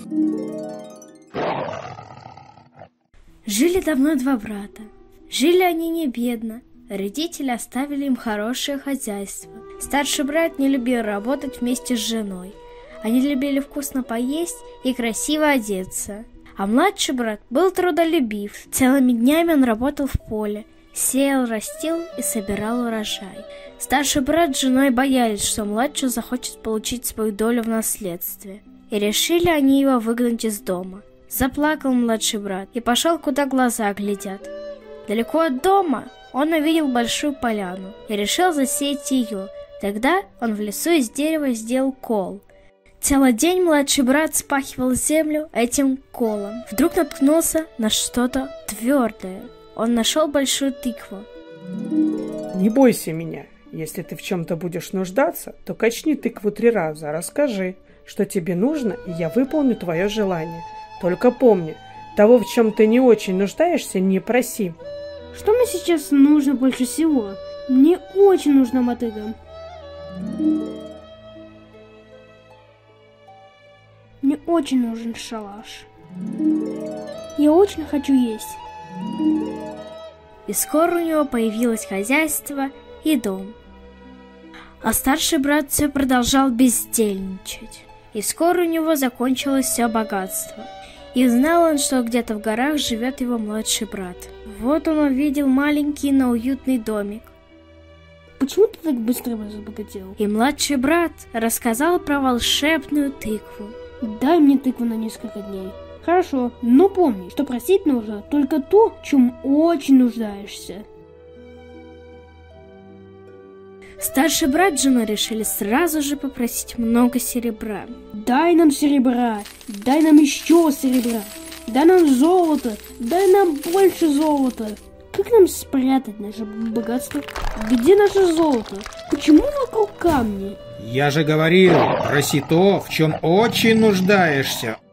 Жили давно два брата. Жили они не бедно. Родители оставили им хорошее хозяйство. Старший брат не любил работать вместе с женой. Они любили вкусно поесть и красиво одеться. А младший брат был трудолюбив. Целыми днями он работал в поле, сеял, растил и собирал урожай. Старший брат с женой боялись, что младший захочет получить свою долю в наследстве. И решили они его выгнать из дома. Заплакал младший брат и пошел, куда глаза глядят. Далеко от дома он увидел большую поляну и решил засеять ее. Тогда он в лесу из дерева сделал кол. Целый день младший брат спахивал землю этим колом. Вдруг наткнулся на что-то твердое. Он нашел большую тыкву. Не бойся меня. Если ты в чем-то будешь нуждаться, то качни тыкву 3 раза, расскажи, что тебе нужно, и я выполню твое желание. Только помни, того, в чем ты не очень нуждаешься, не проси. Что мне сейчас нужно больше всего? Мне очень нужна мотыга. Мне очень нужен шалаш. Я очень хочу есть. И скоро у него появилось хозяйство и дом. А старший брат все продолжал бездельничать. И скоро у него закончилось все богатство. И узнал он, что где-то в горах живет его младший брат. Вот он увидел маленький, но уютный домик. Почему ты так быстро разбогател? И младший брат рассказал про волшебную тыкву. Дай мне тыкву на несколько дней. Хорошо, но помни, что просить нужно только то, в чем очень нуждаешься. Старший брат с женой решили сразу же попросить много серебра. Дай нам серебра, дай нам еще серебра, дай нам золото, дай нам больше золота. Как нам спрятать наше богатство? Где наше золото? Почему вокруг камни? Я же говорил, проси то, в чем очень нуждаешься.